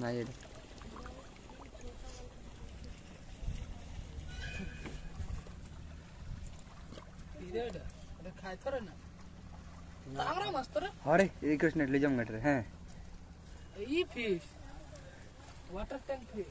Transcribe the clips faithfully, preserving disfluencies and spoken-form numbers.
ना ये अरे ये कुछ नेट ले जाऊंगा तेरे हैं ये फिश वाटर टैंक फिश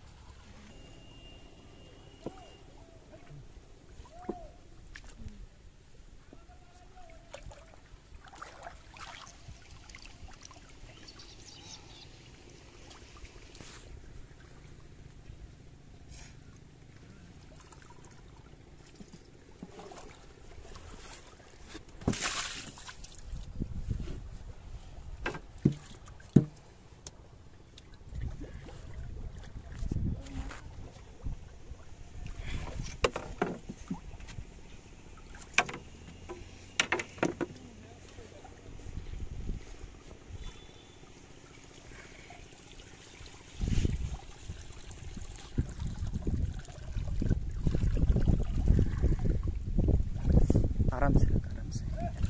आराम से आराम से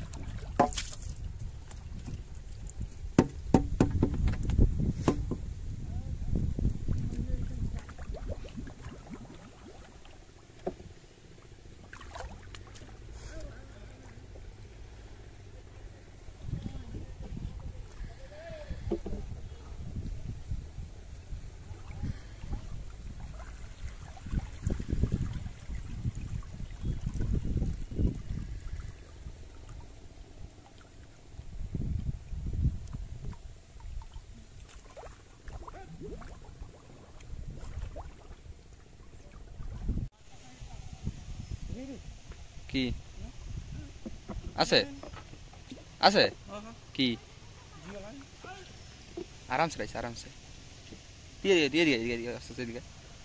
কি আছে আছে কি आराम से गाइस आराम से दिए दिए दिए दिए दिए आस्ते से दिए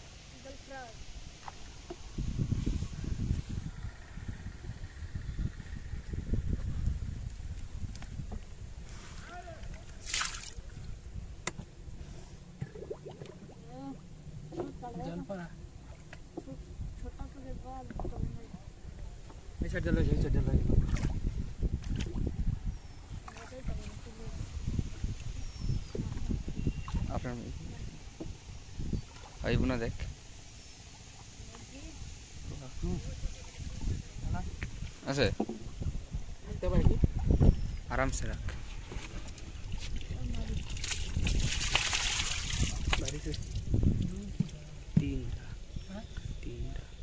ऐसा चलो ऐसा चलो आपने आई बुना देख ऐसे आराम से रख तीन तीन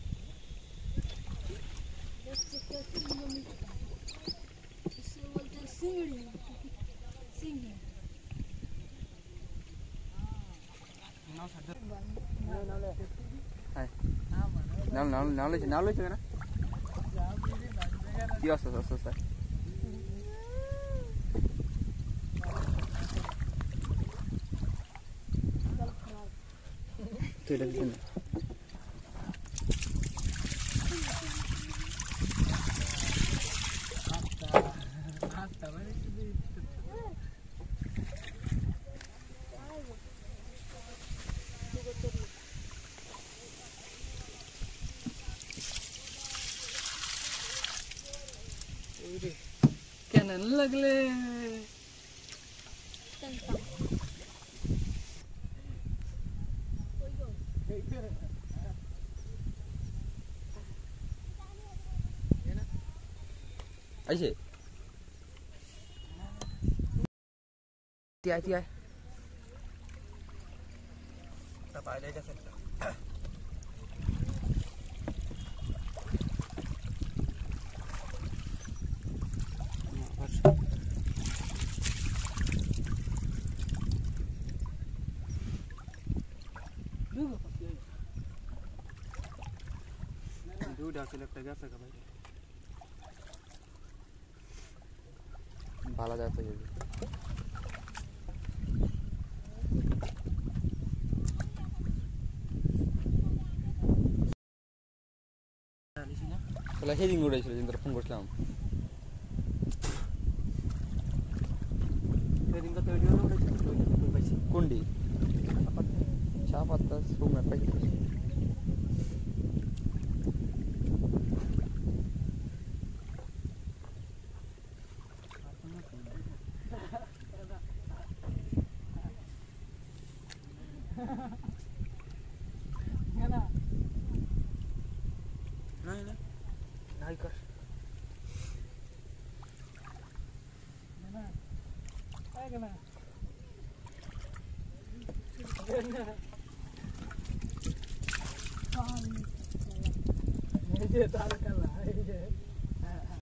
नाल नाल नाल नाल ना কি আছে আছে আছে তো এটা দিন कैनन लगले ऐसे तिया तिया तब आ जाएगा सर दूध आके लगता है कैसा का भाई बाला जाता है ये चला हेडिंग उड़ाई चले जिंदर फोन करते हम हेडिंग का तो वीडियो उड़ाई चले तो कोई पैसे कुंडी चाप आता सो में पैसे ना नाही ना नाही कर ना काय करणार मुझे तार कर